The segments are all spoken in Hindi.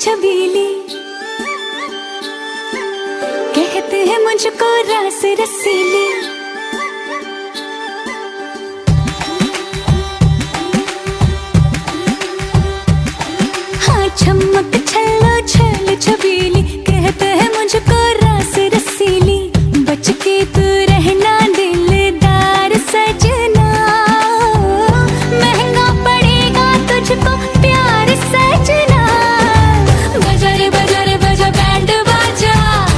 छबीली, कहते हैं मुझको रस रसीली। हाँ चमक छल्लो छल छबीली, कहते हैं मुझको रस रसीली। बच के तू रहना दिलदार सजना, महंगा पड़ेगा तुझको प्यार सजना। बजा रे बजा रे बजा बैंड बाजा,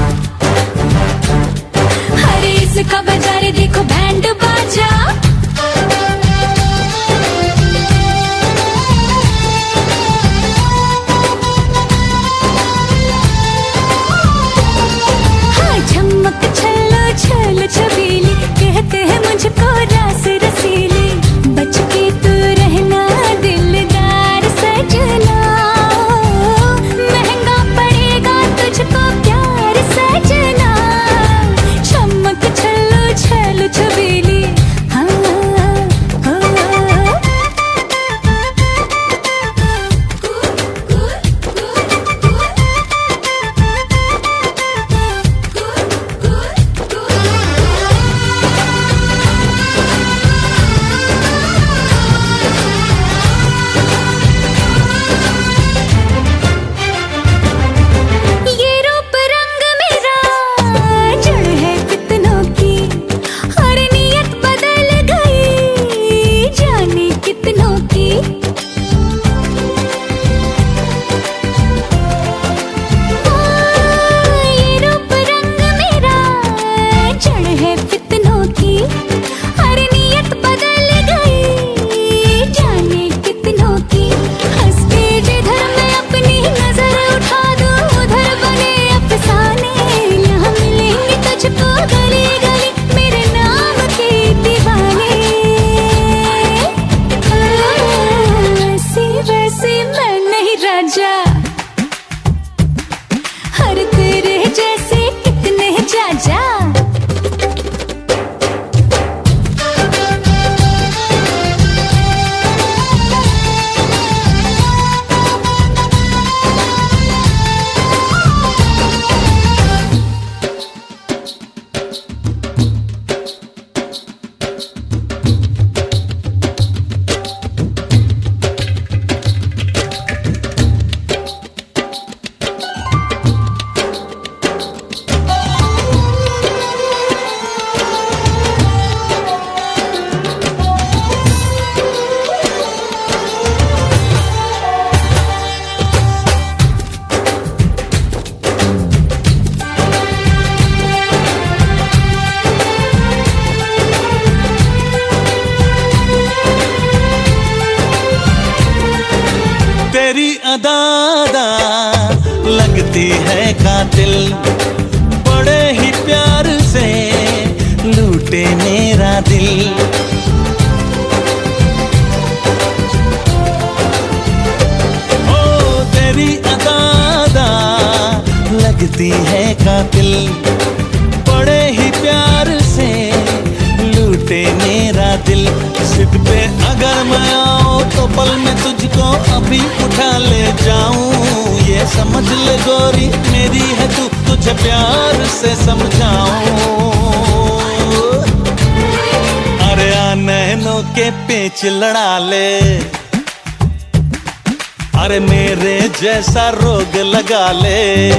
हरे इसका बजा रे देखो बैंड बाजा। छल छबीली, कहते हैं मुझको रस रसीली। बच के तू रहना दिलदार सजना, महंगा पड़ेगा तुझको प्यार सजना। चमक छल्लो छल छबीली, हाँ हो। हर तेरे जैसे कितने जा तेरी अदा लगती है कातिल, बड़े ही प्यार से लूटे मेरा दिल। ओ तेरी अदा लगती है कातिल, बड़े ही प्यार से लूटे मेरा दिल। जिद पे अगर मैं आऊं तो पल में तुझको अभी उठा ले जाऊं। ये समझ ले गोरी मेरी है तू, तुझे प्यार से समझाऊं। अरे नैनों के पेच लड़ा ले, अरे मेरे जैसा रोग लगा ले।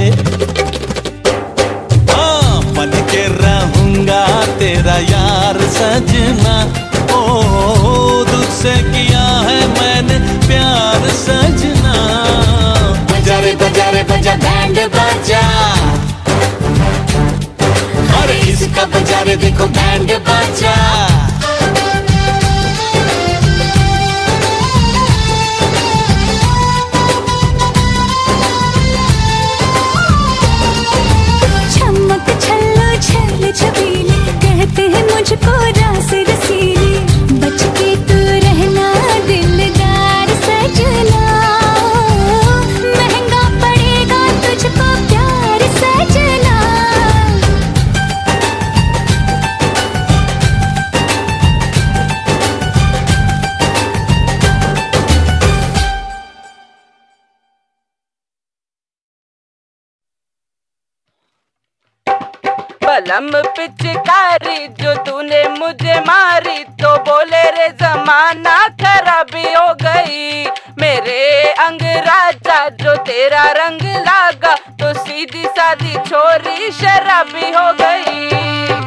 हाँ बन के रहूंगा तेरा यार सजना, ओ तुझसे किया है मैंने प्यार सजना। बजा रे बजा रे बजा बैंड बाजा, अरे इसका बजा रे देखो बैंड बाजा। चमक छल्लो छल छबीली, कहते हैं मुझको रस रसीली। बच के तू रहना दिलदार सजना, महंगा पड़ेगा तुझको प्यार सजना। बलम पिचकारी जो तूने मुझे मारी, तो बोले रे जमाना खराबी हो गई। मेरे अंगराजा जो तेरा रंग लागा, तो सीधी सादी छोरी शराबी हो गई।